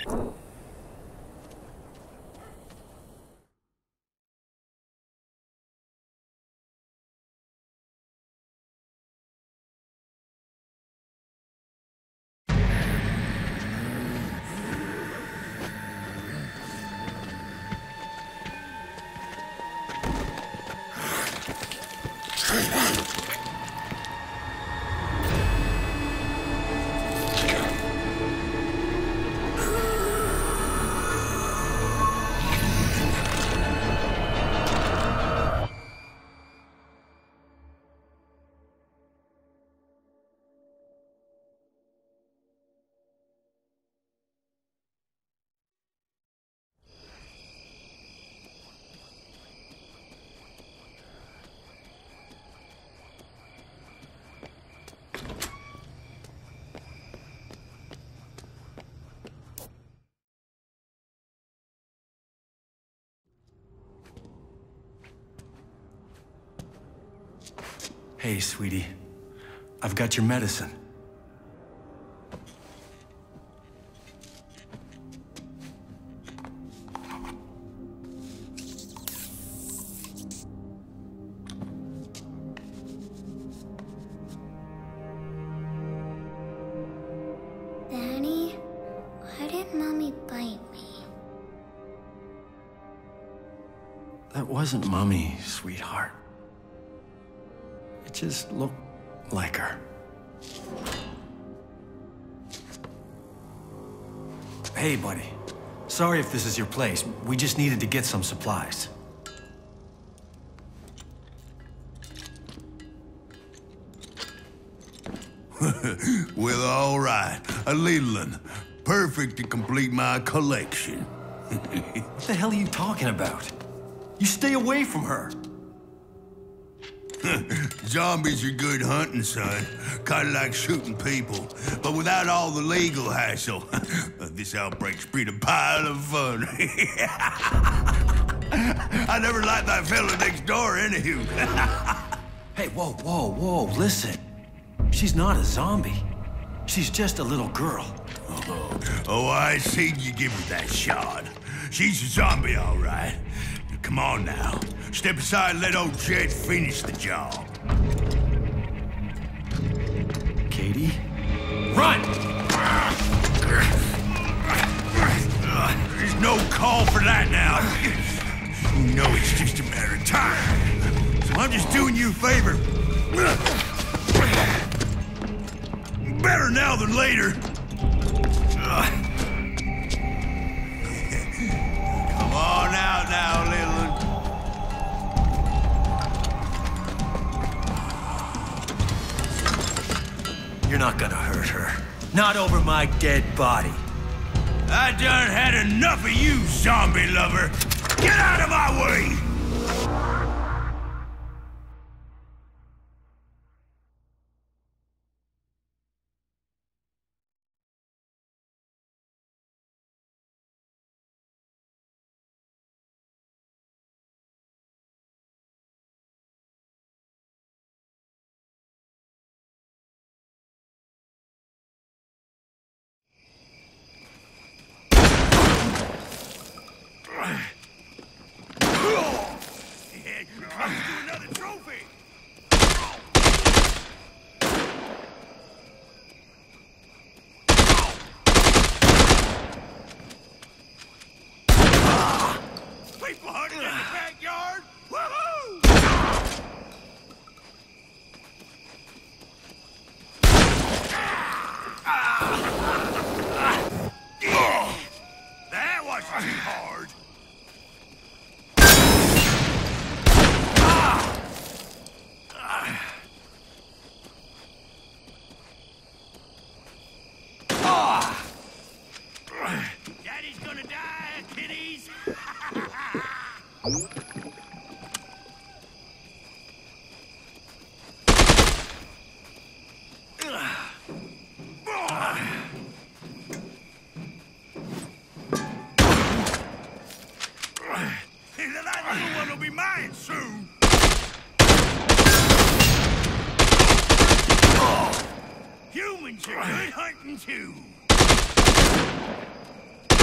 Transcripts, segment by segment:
Hey, sweetie. I've got your medicine. Daddy, why did Mommy bite me? That wasn't Mommy, sweetheart. It just looked like her. Hey, buddy. Sorry if this is your place. We just needed to get some supplies. Well, all right. A little one. Perfect to complete my collection. What the hell are you talking about? You stay away from her. Zombies are good hunting, son. Kinda like shooting people, but without all the legal hassle. This outbreak's been a pile of fun. I never liked that fella next door, anywho. Hey, whoa, listen. She's not a zombie. She's just a little girl. Oh, I seen you give her that shot. She's a zombie, all right. Come on now. Step aside and let old Jed finish the job. Katie? Run! There's no call for that now. You know it's just a matter of time. So I'm just doing you a favor. Better now than later. Come on out now, little one. You're not gonna hurt her. Not over my dead body. I done had enough of you, zombie lover. Get out of my way! Comes to another trophy! People hunting in the backyard! Woohoo! That wasn't too hard. Daddy's gonna die, kiddies! That little one will be mine soon! Humans are good hunting too!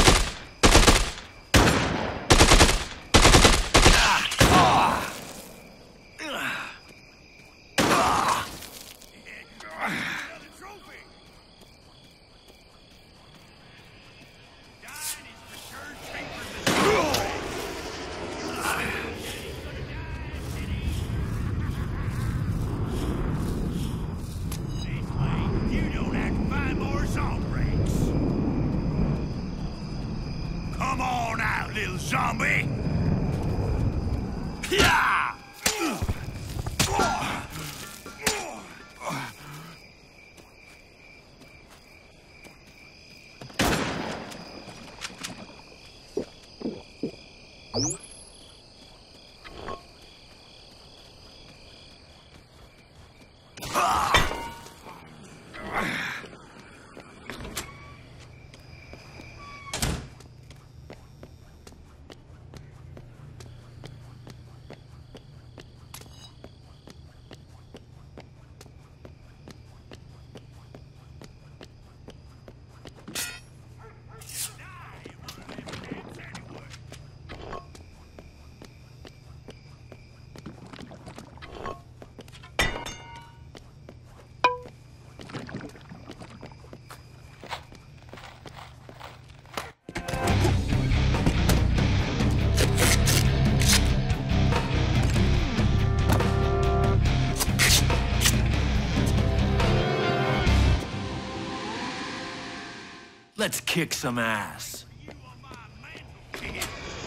Let's kick some ass. You on my mantle, kid.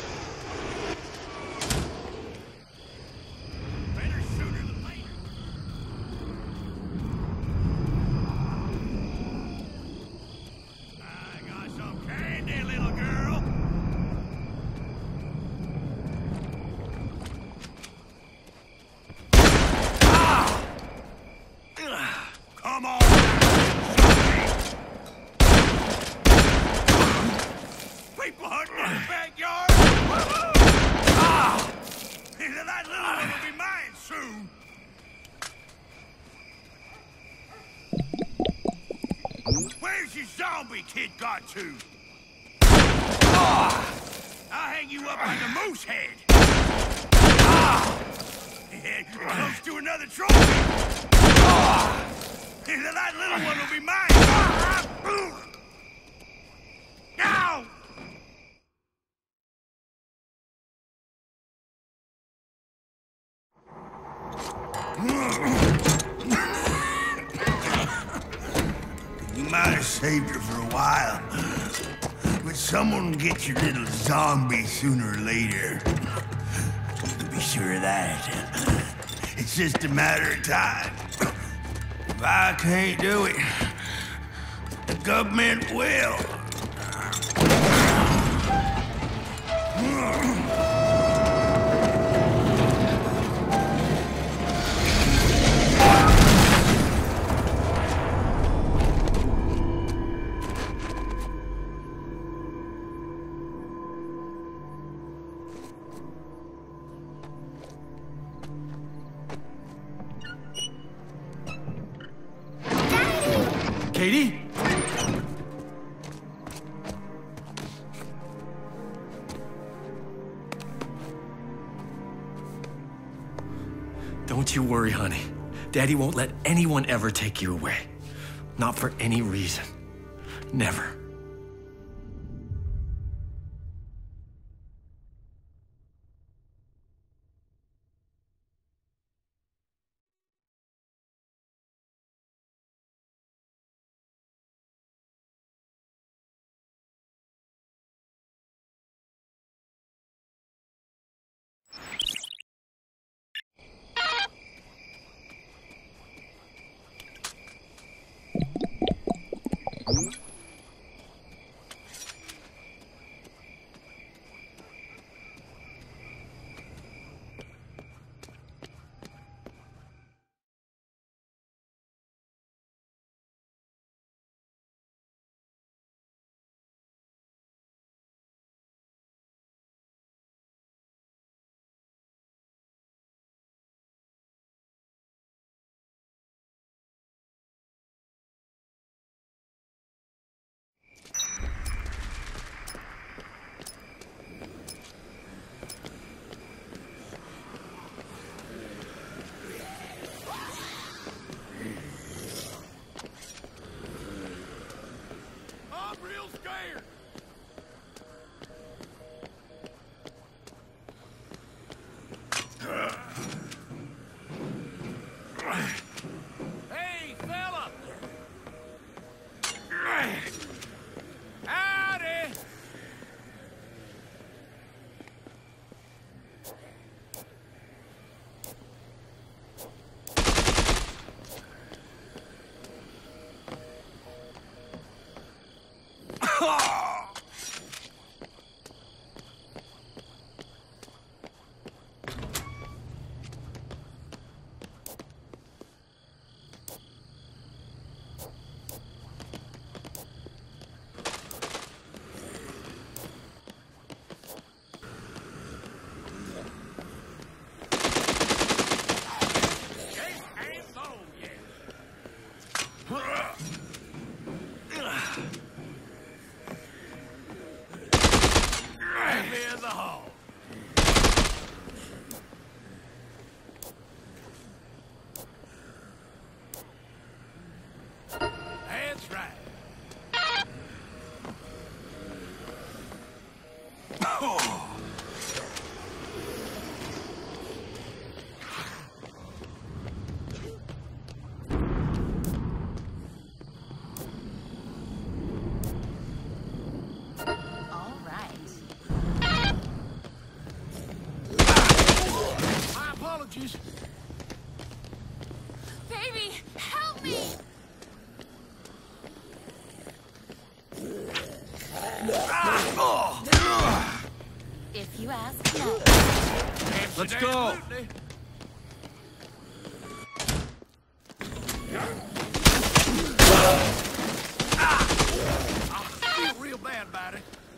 Better sooner than later. I got some candy, little girl. Come on! People hunting in the backyard! That little one will be mine soon! Where's your zombie kid got to? I'll hang you up like a moose head! Close to another trophy! That little one will be mine! Now! You might have saved her for a while, but someone will get your little zombie sooner or later. Be sure of that. It's just a matter of time. If I can't do it, the government will. Katie? Don't you worry, honey. Daddy won't let anyone ever take you away. Not for any reason. Never. roaches? Baby, help me! If you ask, no. Let's go! I feel real bad about it.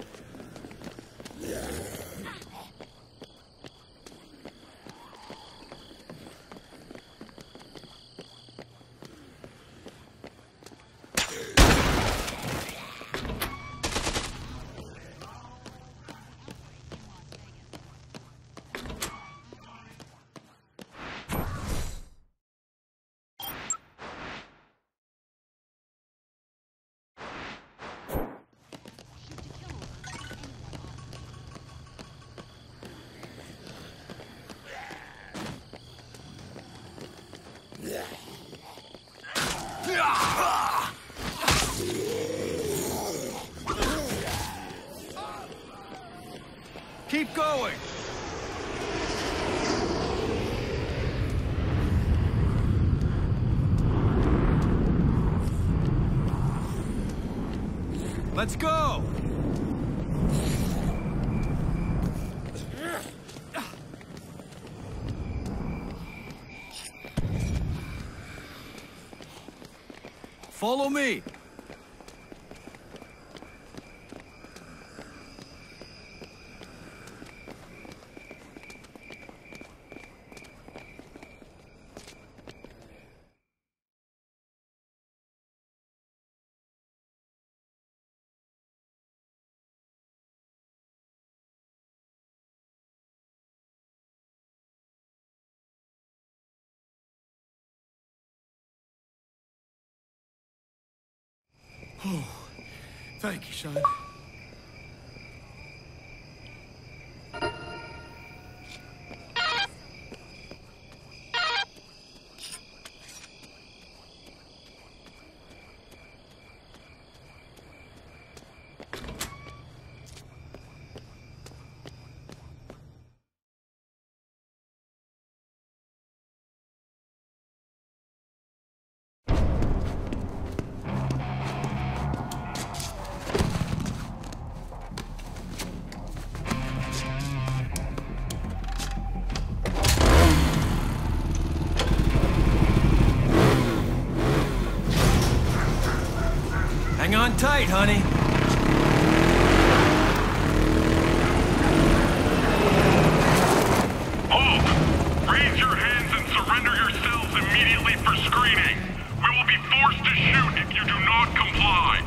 Keep going! Let's go! Follow me! Oh, thank you, son. Hang on tight, honey. Hulk, raise your hands and surrender yourselves immediately for screening. We will be forced to shoot if you do not comply.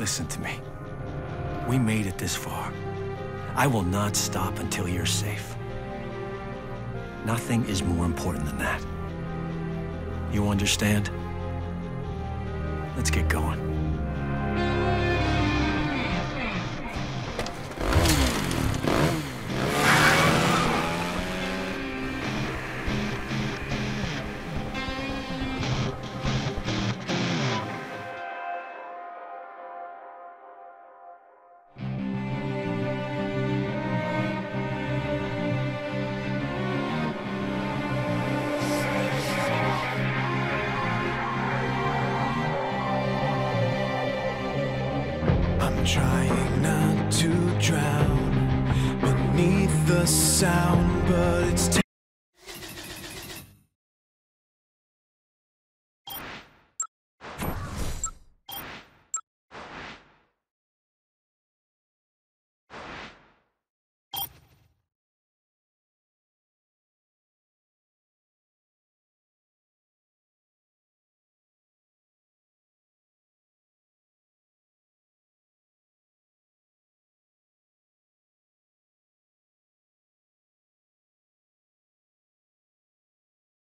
Listen to me. We made it this far. I will not stop until you're safe. Nothing is more important than that. You understand? Let's get going. I'm trying not to drown beneath the sound, but it's